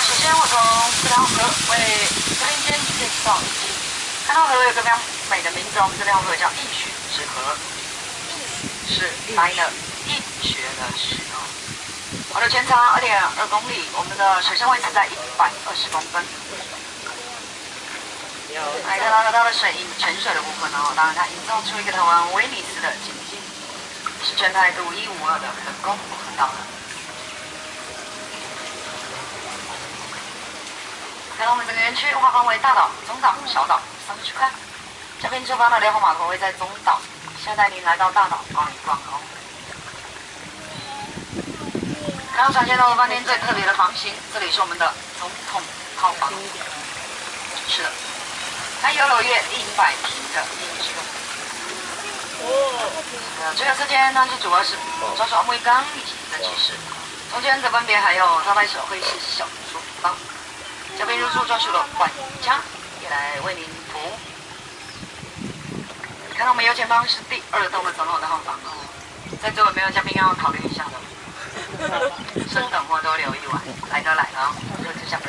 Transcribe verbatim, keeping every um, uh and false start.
首先我从这条河为直林间介绍一下。看到河有个非常美的名字，我们这条河叫义学之河，是来了义学的学哦。河的全长二点二公里，我们的水深位置在一百二十公分。来看到河道的水印泉水的部分哦，当然它营造出一个台湾威尼斯的景境，是全台独一无二的人工河道。看到我们整个园区划分为大岛、中岛、小岛三个区块。这边出发的辽河码头会在中岛，现在带您来到大岛逛一逛哦。看到船前头饭店最特别的房型，这里是我们的总统套房。是的，它游楼约一百平的面积。呃，这个车间呢是主要是专属奥梅缸以及蒸汽室，中间则分别还有招待手会是小厨房。嘉宾入住专属的管家也来为您服务。看到我们右前方是第二栋的总统的号房哦，在座有没有嘉宾要考虑一下的？升等或多留一晚，来都来了哦，热之下。